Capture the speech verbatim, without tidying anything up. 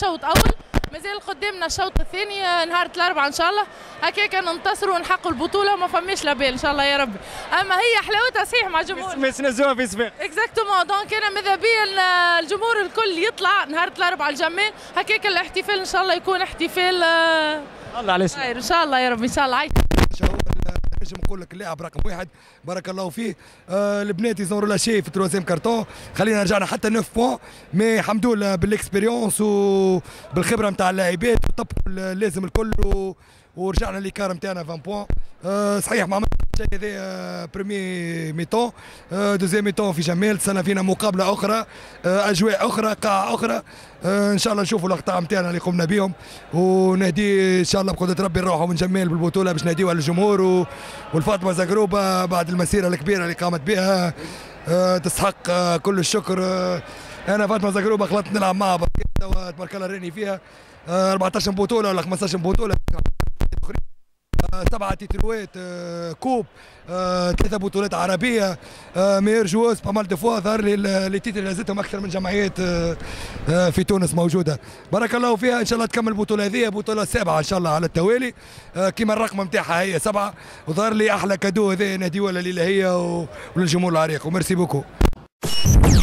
شوط اول، مازال قدامنا الشوط الثاني نهار الاربعاء ان شاء الله هكاك ننتصروا ونحققوا البطوله وما فماش لا بال ان شاء الله يا ربي. اما هي حلاوتها صحيح مع الجمهور ما نزوها في سباق اكزاكتومون. دونك انا ماذا بيا الجمهور الكل يطلع نهار الاربعاء الجمال هكاك الاحتفال ان شاء الله يكون احتفال الله على خير ان شاء الله يا رب ان شاء الله. عايش نجم نقول لك اللاعب رقم واحد بارك الله فيه. آه البنات يزوروا لا شي في التروازيام كارتون، خلينا رجعنا حتى تسعة بوان مي الحمد لله بالاكسبيريونس وبالخبره نتاع اللاعبات وطبقوا اللازم الكل ورجعنا ليكار نتاعنا عشرين بوان. آه صحيح ما عملنا شيء هذا بريمي ميتون. آه دوزيام ميتون في جمال، سنه فينا مقابله اخرى، آه اجواء اخرى، قاعه اخرى. آه ان شاء الله نشوفوا الاخطاء نتاعنا اللي قمنا بهم ونهدي ان شاء الله بقدره ربي نروحوا من جمال بالبطوله باش نهديوها للجمهور والفاطمه زغروبه بعد المسيره الكبيره اللي قامت بها. آه تستحق آه كل الشكر. آه انا فاطمه زغروبه خلطت نلعب معها تبارك الله راني فيها آه أربعطاش بطوله ولا خمسطاش بطوله، سبعة تيتروات آه كوب آه ثلاثة بطولات عربية آه مير جوز بامال دو فوا. ظهر لي لي تيتر اللي هزتهم أكثر من جمعيات آه آه في تونس موجودة. بارك الله فيها إن شاء الله تكمل البطولة هذه بطولة سابعة إن شاء الله على التوالي. آه كيما الرقم نتاعها هي سبعة، وظهر لي أحلى كادو هذا نهديوه لليلة هي وللجمهور العريق وميرسي بوكو.